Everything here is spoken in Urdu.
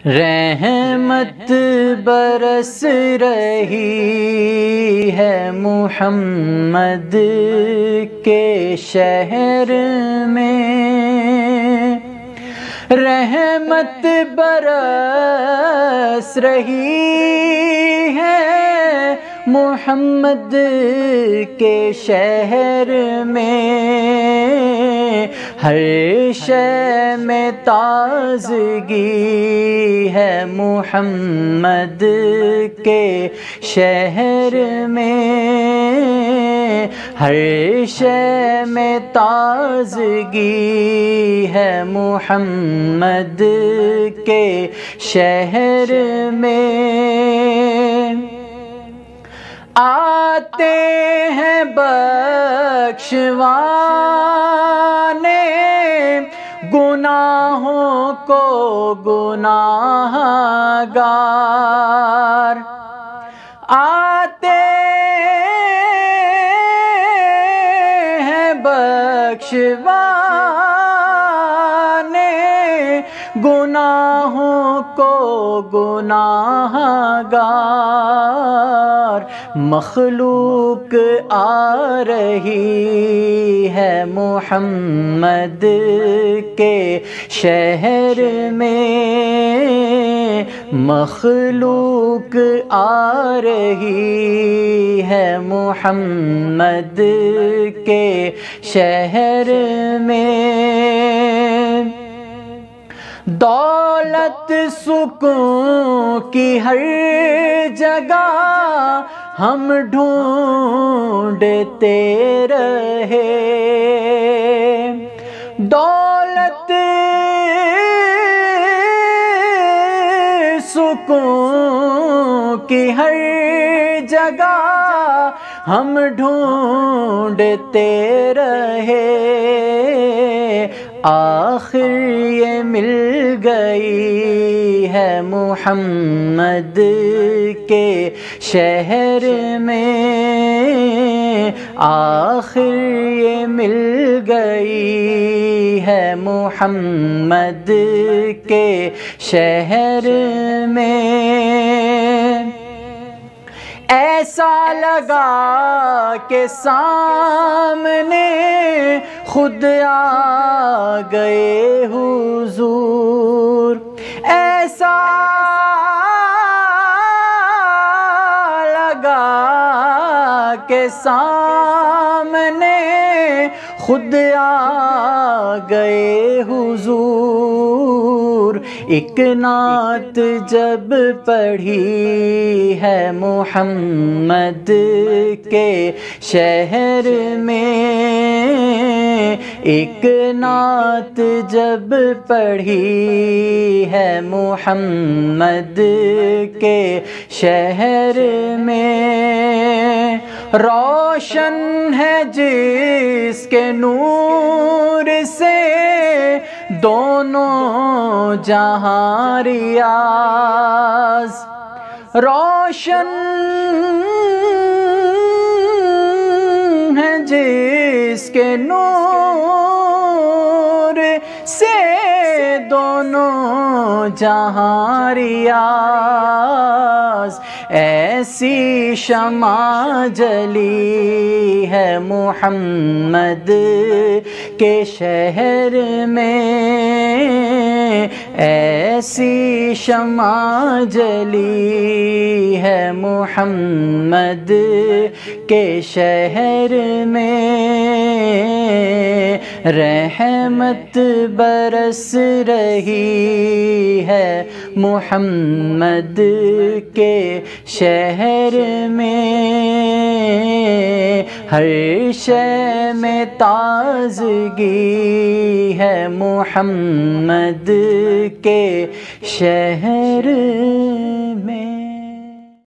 رحمت برس رہی ہے محمد کے شہر میں، رحمت برس رہی ہے محمد کے شہر میں، ہر شے میں تازگی ہے محمد کے شہر میں، ہر شے میں تازگی ہے محمد کے شہر میں، آتے ہیں بخشوانے گناہوں کو گناہ گار، آتے ہیں بخشوانے گناہوں کو گناہ گار، مخلوق آ رہی ہے محمد کے شہر میں، مخلوق آ رہی ہے محمد کے شہر میں، دولت سکون کی ہر جگہ ہم ڈھونڈتے رہے، دولت سکون کی ہر جگہ ہم ڈھونڈتے رہے، آخر یہ مل گئی ہے محمد کے شہر میں، آخر یہ مل گئی ہے محمد کے شہر میں، ایسا لگا کہ سامنے خود آ گئے حضور، ایسا لگا کہ سامنے خود آ گئے حضور، ایک نعت جب پڑھی ہے محمد کے شہر میں، ایک نعت جب پڑھی ہے محمد کے شہر میں، روشن ہے جس کے نور سے دونوں جہاں ریاض، روشن ہے جس کے نور سے دونوں جہاں ریاض، ایسی شمع جلی ہے محمد کے شہر میں، ایسی شمع جلی ہے محمد کے شہر میں، رحمت برس رہی ہے محمد کے شہر میں، ہر شے میں تازگی ہے محمد کے شہر میں۔